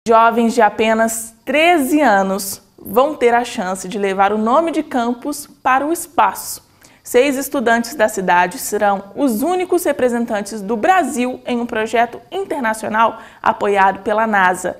Jovens de apenas 13 anos vão ter a chance de levar o nome de campus para o espaço. 6 estudantes da cidade serão os únicos representantes do Brasil em um projeto internacional apoiado pela NASA.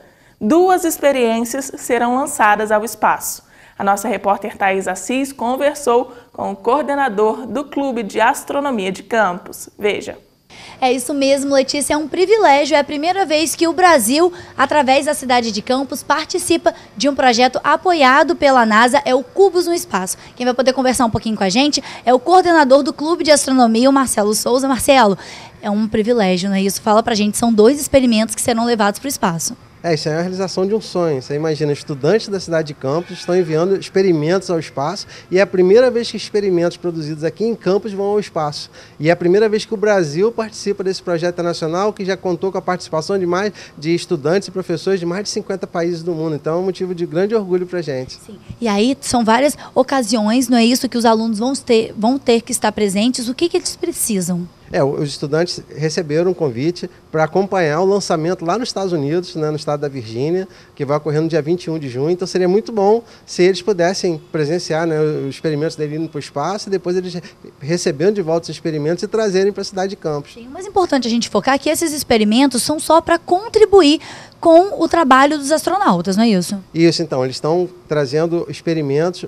2 experiências serão lançadas ao espaço. A nossa repórter Thaís Assis conversou com o coordenador do Clube de Astronomia de Campos. Veja. É isso mesmo, Letícia, é um privilégio, é a primeira vez que o Brasil, através da cidade de Campos, participa de um projeto apoiado pela NASA, é o Cubos no Espaço. Quem vai poder conversar um pouquinho com a gente é o coordenador do Clube de Astronomia, o Marcelo Souza. Marcelo, é um privilégio, não é isso? Fala pra gente, são 2 experimentos que serão levados para o espaço. Isso é a realização de um sonho. Você imagina, estudantes da cidade de Campos estão enviando experimentos ao espaço e é a primeira vez que experimentos produzidos aqui em Campos vão ao espaço. E é a primeira vez que o Brasil participa desse projeto internacional, que já contou com a participação de estudantes e professores de mais de 50 países do mundo. Então é um motivo de grande orgulho para a gente. Sim. E aí são várias ocasiões, não é isso, que os alunos vão ter que estar presentes. O que eles precisam? Os estudantes receberam um convite para acompanhar o lançamento lá nos Estados Unidos, né, no estado da Virgínia, que vai ocorrer no dia 21 de junho. Então seria muito bom se eles pudessem presenciar, né, os experimentos dele indo para o espaço e depois eles recebendo de volta os experimentos e trazerem para a cidade de Campos. Sim, o mais importante a gente focar é que esses experimentos são só para contribuir com o trabalho dos astronautas, não é isso? Isso, então, eles estão trazendo experimentos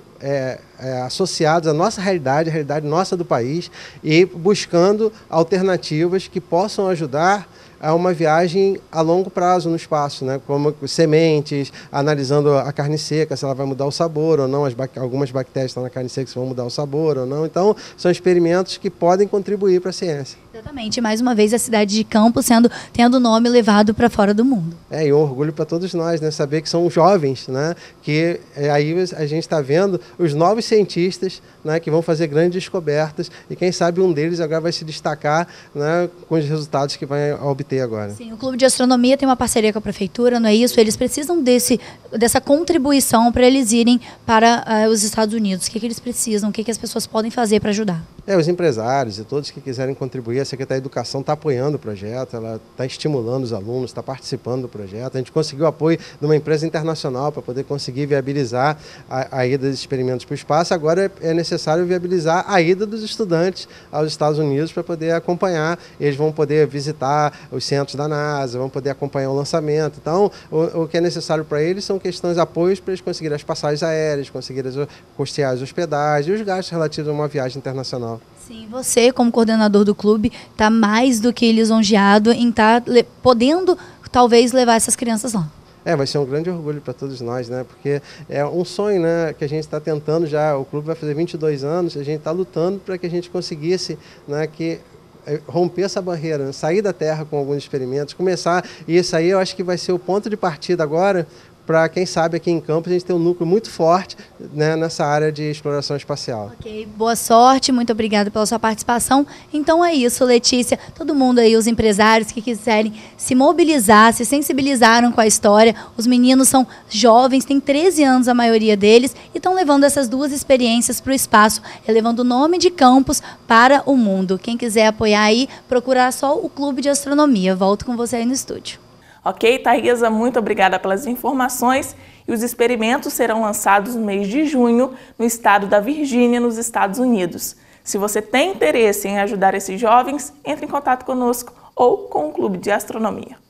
associados à nossa realidade, a realidade nossa do país, e buscando alternativas que possam ajudar a uma viagem a longo prazo no espaço, né? Como sementes, analisando a carne seca, se ela vai mudar o sabor ou não, algumas bactérias estão na carne seca, se vão mudar o sabor ou não. Então, são experimentos que podem contribuir para a ciência. Exatamente. Mais uma vez, a cidade de Campos tendo o nome levado para fora do mundo. E um orgulho para todos nós, né? Saber que são jovens, né? Que aí a gente está vendo os novos cientistas, né? Que vão fazer grandes descobertas e quem sabe um deles agora vai se destacar, né? Com os resultados que vai obter agora. Sim, o Clube de Astronomia tem uma parceria com a Prefeitura, não é isso? Eles precisam dessa contribuição para eles irem para os Estados Unidos. O que eles precisam? O que as pessoas podem fazer para ajudar? Os empresários e todos que quiserem contribuir, a Secretaria da Educação está apoiando o projeto, ela está estimulando os alunos, está participando do projeto. A gente conseguiu apoio de uma empresa internacional para poder conseguir viabilizar a ida dos experimentos para o espaço. Agora é necessário viabilizar a ida dos estudantes aos Estados Unidos para poder acompanhar. Eles vão poder visitar os centros da NASA, vão poder acompanhar o lançamento. Então, o que é necessário para eles são questões de apoios para eles conseguirem as passagens aéreas, conseguirem custear as hospedagens e os gastos relativos a uma viagem internacional. Sim, você, como coordenador do clube, está mais do que lisonjeado em estar podendo, talvez, levar essas crianças lá. Vai ser um grande orgulho para todos nós, né? Porque é um sonho, né, que a gente está tentando já. O clube vai fazer 22 anos, a gente está lutando para que a gente conseguisse, né, romper essa barreira, né? Sair da Terra com alguns experimentos, começar. E isso aí eu acho que vai ser o ponto de partida agora para, quem sabe, aqui em Campos a gente tem um núcleo muito forte, né, nessa área de exploração espacial. Ok, boa sorte, muito obrigada pela sua participação. Então é isso, Letícia, todo mundo aí, os empresários que quiserem se mobilizar, se sensibilizaram com a história, os meninos são jovens, têm 13 anos a maioria deles, e estão levando essas 2 experiências para o espaço, levando o nome de Campos para o mundo. Quem quiser apoiar aí, procurar só o Clube de Astronomia. Volto com você aí no estúdio. Ok, Thaisa, muito obrigada pelas informações. E os experimentos serão lançados no mês de junho no estado da Virgínia, nos Estados Unidos. Se você tem interesse em ajudar esses jovens, entre em contato conosco ou com o Clube de Astronomia.